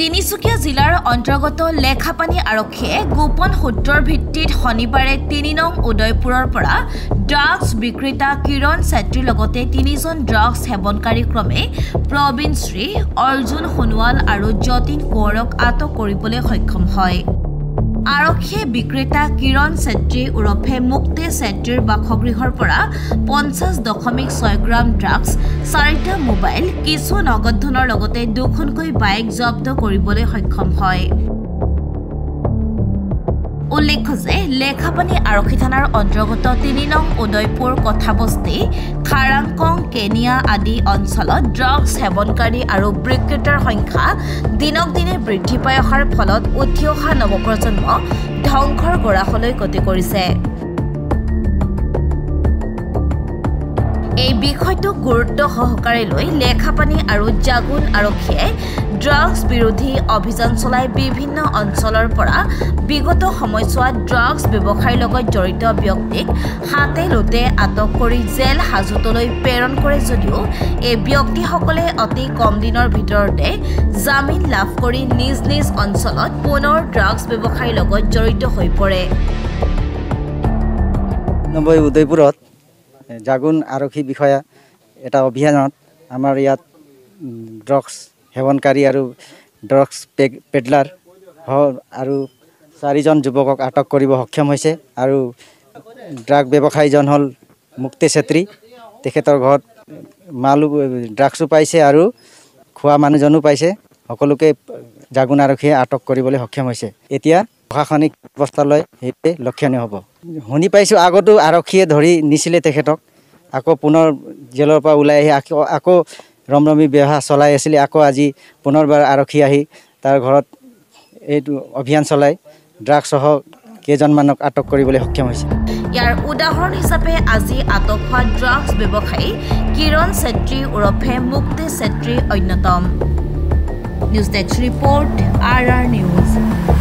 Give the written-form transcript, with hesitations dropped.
তিনিচুকীয়া জিলাৰ অন্তৰ্গত লেখাপানী আৰক্ষীয়ে গোপন সূত্ৰৰ ভিত্তিত শনিবাৰে ৩ নং উদয়পুৰৰ পৰা ড্ৰাগছ বিক্ৰেতা কিৰণ ছেত্ৰীৰ লগতে ৩জন ড্ৰাগছ সেৱনকাৰী ক্ৰমে প্ৰবীণ শ্ৰী অৰ্জুন সোণোৱাল আৰু যতীন কোঁৱৰক আটক কৰিবলৈ সক্ষম হয়। আৰক্ষীয়ে বিক্ৰেতা কিৰণ ছেত্ৰী ওৰফে মুক্তি ছেত্ৰীৰ বাসগৃহৰ পৰা 50.6 গ্ৰাম ড্ৰাগছ, 4টা মোবাইল, কিছু নগদ ধনৰ লগতে 2খনকৈ বাইক জব্দ কৰিবলৈ সক্ষম হয়। উল্লেখ্য যে লেখাপানী আৰক্ষী থানাৰ অন্তৰ্গত ৩ নং উদয়পুৰ কথাবস্তি, খাৰাংকং, কেনিয়া আদি অঞ্চলত ড্ৰাগছ সেৱনকাৰী আৰু বিক্ৰেতাৰ সংখ্যা দিনক দিনে বৃদ্ধি পাই অহাৰ ফলত উঠি অহা নৱপ্ৰজন্ম ধ্বংসৰ গৰাহলৈ গতি কৰিছে। এই বিষয়টো গুৰুত্ব সহকাৰে লৈ লেখাপানী আৰু জাগুন আৰক্ষীয়ে ড্ৰাগছ বিৰোধী অভিযান চলাই বিভিন্ন অঞ্চলৰ পৰা বিগত সময়ছোৱাত ড্ৰাগছ ব্যৱসায়ৰ লগত জড়িত ব্যক্তিক হাতে লোটে আটক কৰি জেল হাজতলৈ প্ৰেৰণ কৰে যদিও এই ব্যক্তিসকলে অতি কম দিনৰ ভিতৰতে জামিন লাভ কৰি নিজ নিজ অঞ্চলত পুনৰ ড্ৰাগছ ব্যৱসায়ৰ লগত জড়িত হৈ পৰে। উদয়পুৰত জাগুন আৰক্ষী বিষয়া এটা অভিযানত আমাৰ ইয়াত ড্ৰাগছ সেৱনকাৰী আৰু ড্ৰাগছ পেডলাৰ আৰু 4জন যুৱকক আটক কৰিব সক্ষম হৈছে আৰু ড্ৰাগ ব্যৱসায়ীজন হ'ল মুক্তি ছেত্ৰী। তেখেতৰ ঘৰত ড্ৰাগছো পাইছে আৰু খোৱা মানুহজনো পাইছে। সকলোকে জাগুন আৰক্ষীয়ে আটক কৰিবলৈ সক্ষম হৈছে। এতিয়া প্ৰশাসনিক ব্যৱস্থালৈ সেইটোৱে লক্ষণীয় হ'ব। শুনি পাইছোঁ আগতো আৰক্ষীয়ে ধৰি নিছিলে তেখেতক, আকৌ পুনৰ জেলৰ পৰা ওলাই আহি আকৌ ৰমৰমী ব্যৱহাৰ চলাই আছিলে। আকৌ আজি পুনৰবাৰ আৰক্ষী আহি তাৰ ঘৰত এইটো অভিযান চলাই ড্ৰাগছসহ কেইজনমানক আটক কৰিবলৈ সক্ষম হৈছে। ইয়াৰ উদাহৰণ হিচাপে আজি আটক হোৱা ড্ৰাগছ ব্যৱসায়ী কিৰণ ছেত্ৰী ওৰফে মুক্তি ছেত্ৰী অন্যতম। News desk report RR news.